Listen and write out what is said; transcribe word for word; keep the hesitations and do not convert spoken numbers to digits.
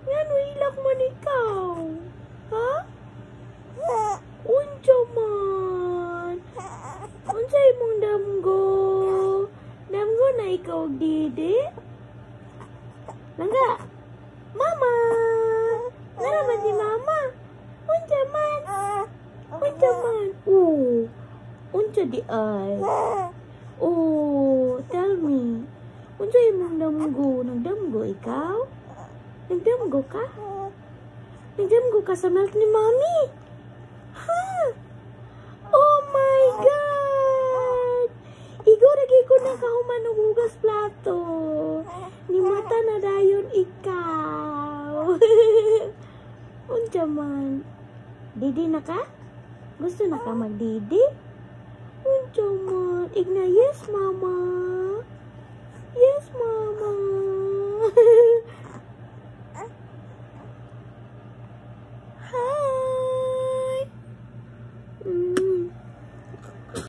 Ngano ilak man ikaw? Ha? Unsa man? Unsa imong damgo? Damgo na ikaw og didi? Langga. Mama. Ngano man si mama? Unsa man? Unsa man? Oh. Unsa di ay? Oh, tell me. Unsa imong damgo? Nagdamgo ikaw? Nagdamgo ka? Nagdamgo ka sa milk ni Mommy? Ha? Oh my God! Igo lagi ko na kahuman og hugas plato. Ni mata na dayon ikaw. Unsa man? Didi na ka? Gusto na ka magdidi? Unsa man? Igna, yes, mama. Yes, mama.